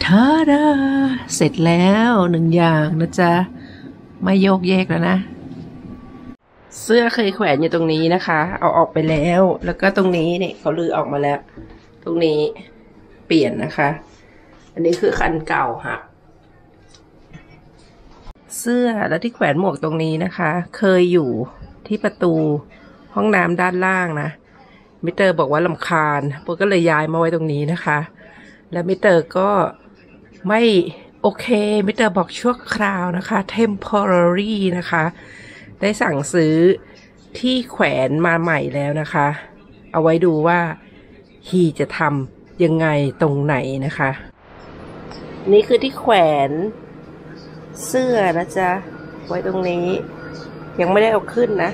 ท้าดาเสร็จแล้วหนึ่งอย่างนะจ๊ะไม่โยกแยกแล้วนะเสื้อเคยแขวนอยู่ตรงนี้นะคะเอาออกไปแล้วแล้วก็ตรงนี้เนี่ยเขาลื้อออกมาแล้วตรงนี้เปลี่ยนนะคะอันนี้คือคันเก่าค่ะเสื้อแล้วที่แขวนหมวกตรงนี้นะคะเคยอยู่ที่ประตูห้องน้ำด้านล่างนะมิเตอร์บอกว่ารำคาญพวกก็เลยย้ายมาไว้ตรงนี้นะคะแล้วมิเตอร์ก็ไม่โอเคมิเตอร์บอกชั่วคราวนะคะ temporary นะคะได้สั่งซื้อที่แขวนมาใหม่แล้วนะคะเอาไว้ดูว่าฮีจะทำยังไงตรงไหนนะคะนี่คือที่แขวนเสื้อนะจ๊ะไว้ตรงนี้ยังไม่ได้เอาขึ้นนะ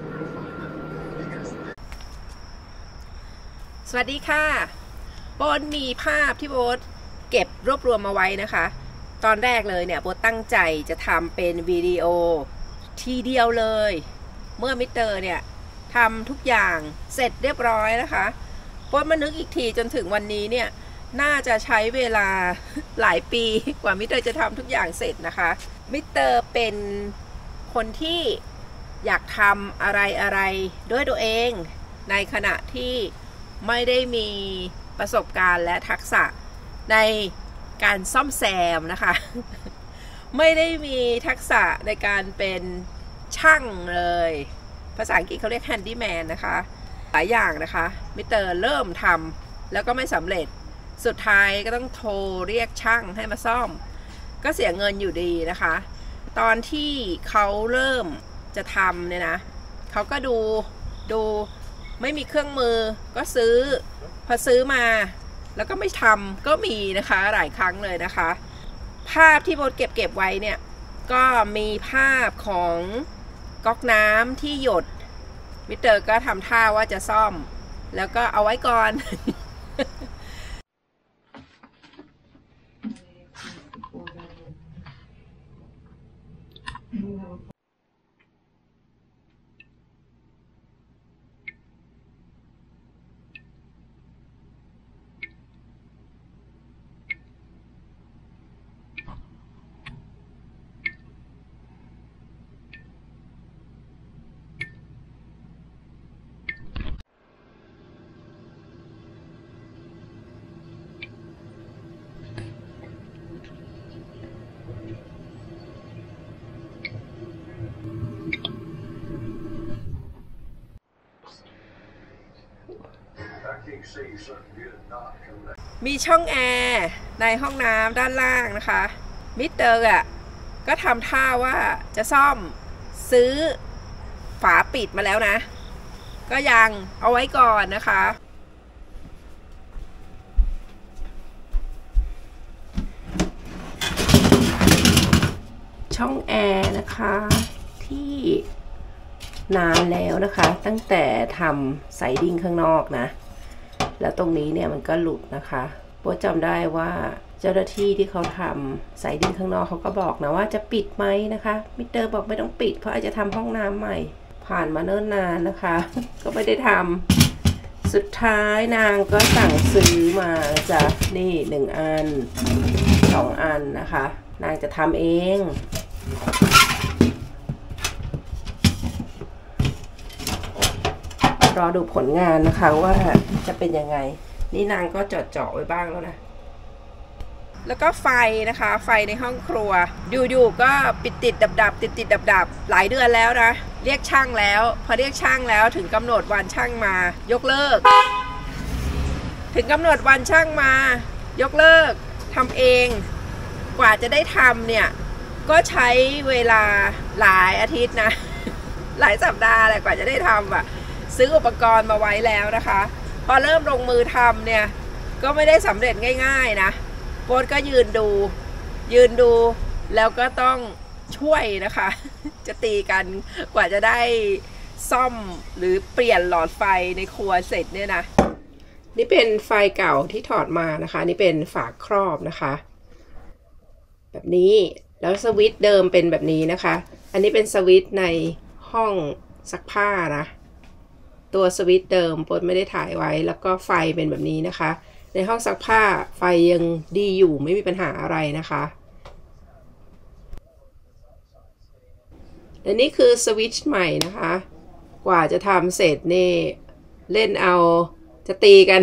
สวัสดีค่ะโบ๊ทมีภาพที่โบ๊ทเก็บรวบรวมมาไว้นะคะตอนแรกเลยเนี่ยโบ๊ทตั้งใจจะทำเป็นวิดีโอทีเดียวเลยเมื่อมิสเตอร์เนี่ยทำทุกอย่างเสร็จเรียบร้อยนะคะโบ๊ทมานึกอีกทีจนถึงวันนี้เนี่ยน่าจะใช้เวลาหลายปีกว่ามิสเตอร์จะทำทุกอย่างเสร็จนะคะมิสเตอร์เป็นคนที่อยากทำอะไรด้วยตัวเองในขณะที่ไม่ได้มีประสบการณ์และทักษะในการซ่อมแซมนะคะไม่ได้มีทักษะในการเป็นช่างเลยภาษาอังกฤษเขาเรียก handyman นะคะหลายอย่างนะคะมิสเตอร์เริ่มทำแล้วก็ไม่สำเร็จสุดท้ายก็ต้องโทรเรียกช่างให้มาซ่อมก็เสียเงินอยู่ดีนะคะตอนที่เขาเริ่มจะทำเนี่ยนะเขาก็ดูไม่มีเครื่องมือก็พอซื้อมาแล้วก็ไม่ทำก็มีนะคะหลายครั้งเลยนะคะภาพที่โบ๊ทเก็บไว้เนี่ยก็มีภาพของก๊อกน้ำที่หยดมิสเตอร์ก็ทำท่าว่าจะซ่อมแล้วก็เอาไว้ก่อนมีช่องแอร์ในห้องน้ำด้านล่างนะคะมิสเตอร์ก็ทำท่าว่าจะซ่อมซื้อฝาปิดมาแล้วนะก็ยังเอาไว้ก่อนนะคะช่องแอร์นะคะที่นานแล้วนะคะตั้งแต่ทำไซดิ้งข้างนอกนะแล้วตรงนี้เนี่ยมันก็หลุดนะคะโบ๊ทจำได้ว่าเจ้าหน้าที่ที่เขาทำไซดิ้งข้างนอกเขาก็บอกนะว่าจะปิดไหมนะคะมิสเตอร์บอกไม่ต้องปิดเพราะอาจจะทำห้องน้ำใหม่ผ่านมาเนิ่นนานนะคะก็ไม่ได้ทำสุดท้ายนางก็สั่งซื้อมาจ้ะนี่1 อัน2 อันนะคะนางจะทำเองรอดูผลงานนะคะว่าจะเป็นยังไงนี่นางก็เจาะไว้บ้างแล้วนะแล้วก็ไฟนะคะไฟในห้องครัวอยู่ๆก็ปิดติดดับหลายเดือนแล้วนะเรียกช่างแล้วพอเรียกช่างแล้วถึงกำหนดวันช่างมายกเลิกถึงกำหนดวันช่างมายกเลิกทำเองกว่าจะได้ทำเนี่ยก็ใช้เวลาหลายอาทิตย์นะหลายสัปดาห์แหละกว่าจะได้ทำซื้ออุปกรณ์มาไว้แล้วนะคะพอเริ่มลงมือทำเนี่ยก็ไม่ได้สำเร็จง่ายๆนะโบ๊ทก็ยืนดูแล้วก็ต้องช่วยนะคะจะตีกันกว่าจะได้ซ่อมหรือเปลี่ยนหลอดไฟในครัวเสร็จเนี่ยนะนี่เป็นไฟเก่าที่ถอดมานะคะนี่เป็นฝาครอบนะคะแบบนี้แล้วสวิตช์เดิมเป็นแบบนี้นะคะอันนี้เป็นสวิตช์ในห้องซักผ้านะตัวสวิตช์เดิมโบ๊ทไม่ได้ถ่ายไว้แล้วก็ไฟเป็นแบบนี้นะคะในห้องซักผ้าไฟยังดีอยู่ไม่มีปัญหาอะไรนะคะและนี่คือสวิตช์ใหม่นะคะกว่าจะทำเสร็จนี่เล่นเอาจะตีกัน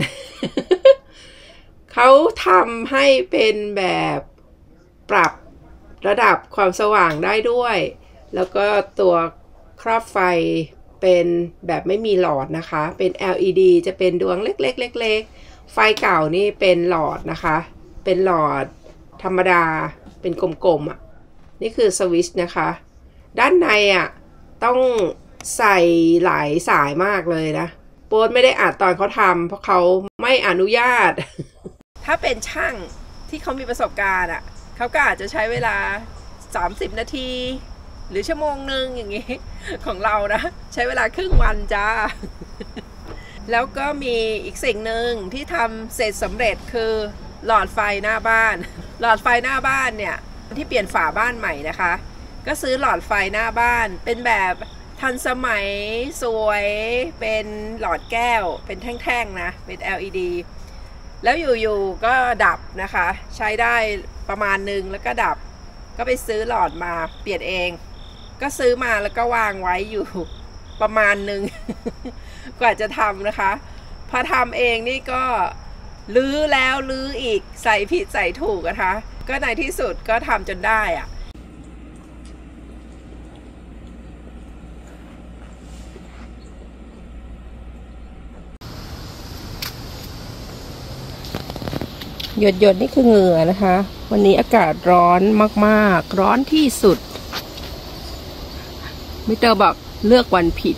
เขาทำให้เป็นแบบปรับระดับความสว่างได้ด้วยแล้วก็ตัวครอบไฟเป็นแบบไม่มีหลอดนะคะเป็น LED จะเป็นดวงเล็กๆๆไฟเก่านี่เป็นหลอดนะคะเป็นหลอดธรรมดาเป็นกลมๆอ่ะนี่คือสวิตช์นะคะด้านในอ่ะต้องใส่หลายสายมากเลยนะโป๊ตไม่ได้อัดตอนเขาทำเพราะเขาไม่อนุญาต ถ้าเป็นช่างที่เขามีประสบการณ์อ่ะเขาก็อาจจะใช้เวลา30นาทีหรือชั่วโมงนึงอย่างงี้ของเรานะใช้เวลาครึ่งวันจ้า แล้วก็มีอีกสิ่งหนึ่งที่ทำเสร็จสำเร็จคือหลอดไฟหน้าบ้านหลอดไฟหน้าบ้านเนี่ยที่เปลี่ยนฝาบ้านใหม่นะคะก็ซื้อหลอดไฟหน้าบ้านเป็นแบบทันสมัยสวยเป็นหลอดแก้วเป็นแท่งๆนะเป็น LED แล้วอยู่ๆก็ดับนะคะใช้ได้ประมาณนึงแล้วก็ดับก็ไปซื้อหลอดมาเปลี่ยนเองก็ซื้อมาแล้วก็วางไว้อยู่ประมาณนึง กว่าจะทำนะคะพอทำเองนี่ก็ลื้อแล้วลื้ออีกใส่ผิดใส่ถูกนะคะก็ในที่สุดก็ทำจนได้อะหยดนี่คือเหงื่อนะคะวันนี้อากาศร้อนมากๆร้อนที่สุดมิสเตอร์บอกเลือกวันผิด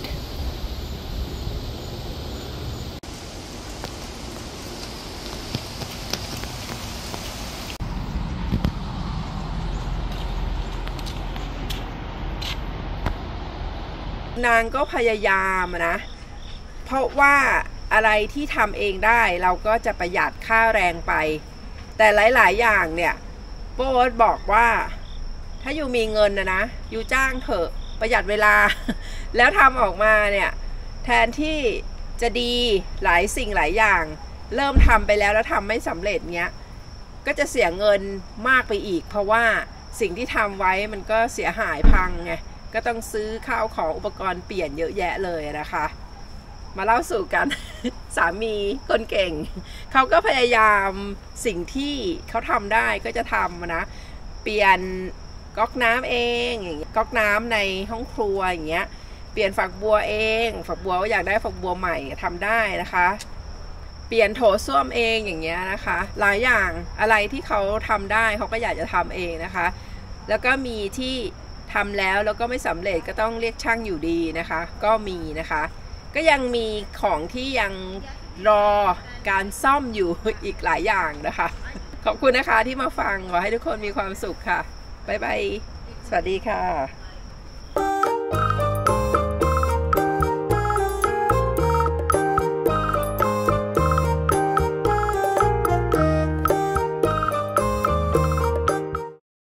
นางก็พยายามนะเพราะว่าอะไรที่ทำเองได้เราก็จะประหยัดค่าแรงไปแต่หลายๆอย่างเนี่ยโป๊ตบอกว่าถ้าอยู่มีเงินนะอยู่จ้างเถอะประหยัดเวลา แล้วทำออกมาเนี่ยแทนที่จะดีหลายสิ่งหลายอย่างเริ่มทำไปแล้วทำไม่สำเร็จเงี้ยก็จะเสียเงินมากไปอีกเพราะว่าสิ่งที่ทำไว้มันก็เสียหายพังไงก็ต้องซื้อข้าวของอุปกรณ์เปลี่ยนเยอะแยะเลยนะคะมาเล่าสู่กัน สามีคนเก่งเขาก็พยายามสิ่งที่เขาทำได้ก็จะทำนะเปลี่ยนก๊อกน้ำเองอย่างเงี้ยก๊อกน้ำในห้องครัวอย่างเงี้ยเปลี่ยนฝักบัวเองฝักบัวอยากได้ฝักบัวใหม่ทำได้นะคะเปลี่ยนโถส้วมเองอย่างเงี้ยนะคะหลายอย่างอะไรที่เขาทำได้เขาก็อยากจะทำเองนะคะแล้วก็มีที่ทำแล้วก็ไม่สำเร็จก็ต้องเรียกช่างอยู่ดีนะคะก็มีนะคะก็ยังมีของที่ยังรอการซ่อมอยู่อีกหลายอย่างนะคะขอบคุณนะคะที่มาฟังขอให้ทุกคนมีความสุขค่ะบ๊ายบายสวัสดีค่ะ